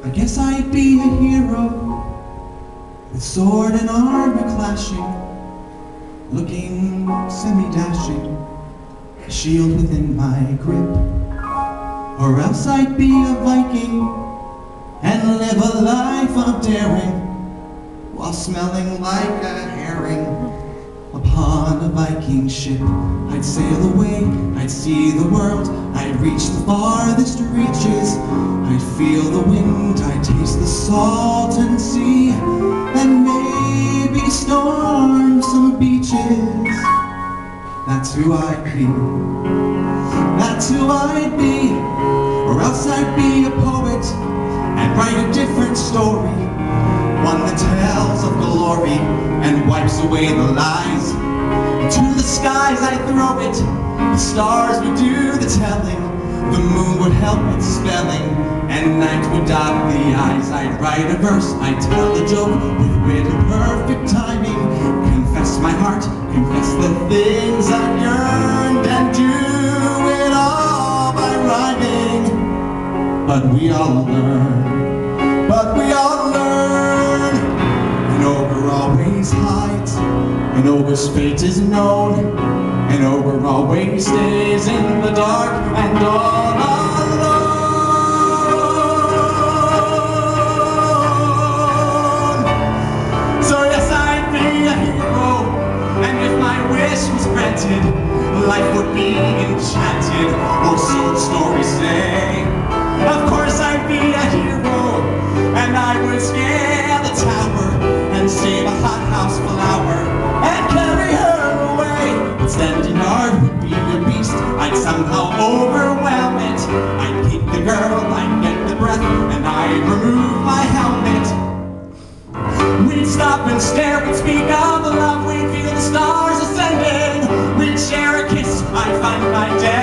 I guess I'd be a hero, with sword and armor clashing, looking semi-dashing, a shield within my grip. Or else I'd be a Viking, and live a life of daring, while smelling like a herring upon a Viking ship. I'd sail away, I'd see the world, I'd reach the farthest reaches, I'd feel the wind, I'd taste the salted sea, and maybe storm some beaches. That's who I'd be. That's who I'd be. Or else I'd be a poet and write a different story, one that tells of glory and wipes away the lies. Into the skies I'd throw it, the stars would do the telling, the moon would help its spelling, and night would dot the eyes. I'd write a verse, I'd tell a joke with wit and perfect timing, confess my heart, confess the things I've yearned, and do it all by rhyming. But we all learn, but we all learn. An ogre always hides, an ogre's fate is known, an ogre always stays in the dark and all alone. So yes, I'd be a hero, and if my wish was granted, life would be enchanted, or so the stories say. Of course I'd be a hero, and I would scale the tower, and save a hothouse flower, and carry her away. But standing guard would be a beast, I'd somehow overwhelm it. I'd keep the girl, I'd get the breath, and I'd remove my helmet. We'd stop and stare, we'd speak of love, we'd feel the stars ascending, we'd share a kiss, I'd find my death.